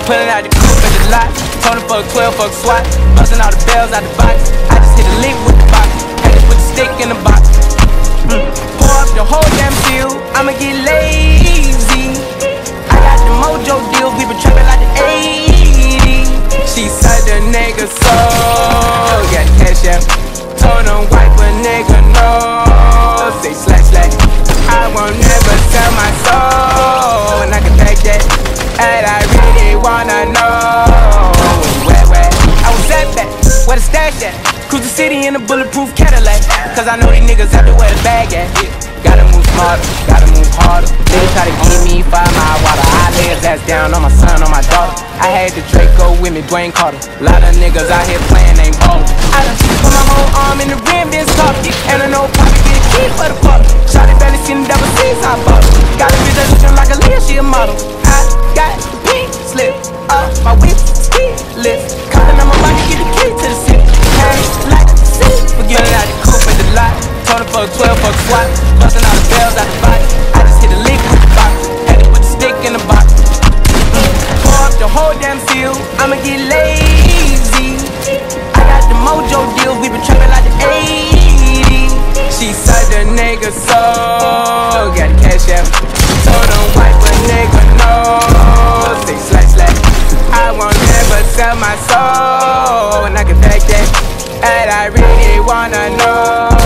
Pulling out the coupe at the lot. Told him fuck 12, fuck SWAT. Busting all the bells out the box. I just hit a lick with the box. Had to put the stick in the box. Pour up the whole damn field. I'ma get lazy. I got the mojo deals. We been trapping like the 80s. She said the nigga soul. Got the cash out. Told him wipe a nigga no. Say slash slash. I won't never sell my soul. And I can take that. And I really wanna know where I was at that, where the stash at. Cruise the city in a bulletproof Cadillac. Cause I know these niggas have to wear the bag at. Gotta move smarter, gotta move harder. Niggas try to give me 5 mile water. I lay his ass down on my son, on my daughter. I had the Draco with me, Dwayne Carter. Lot of niggas out here playing, ain't ballin'. I done put my whole arm in the rim, Vince Carter. And I know Poppy get a key for the quarter. Shawty barely seen the double C's, I bought her. Got a bitch that looking like a Leah, she a model. I got the pink slip up my whip, ski lift. Coppin' on my body, get the key to the city. Hey, like the city. Forgetting out the coupe at the lot. Told him fuck 12, fuck SWAT. Busting all the bells out the box. I just hit a lick with the box. Had to put the stick in the box. Pour up the whole damn field. I'ma get lazy. I got the mojo deals. We been trapping like the 80s. She said the nigga soul. Got the cash out. Told him wipe a nigga no. Say slash slash. I won't never sell my soul. And I can back that. And I really wanna know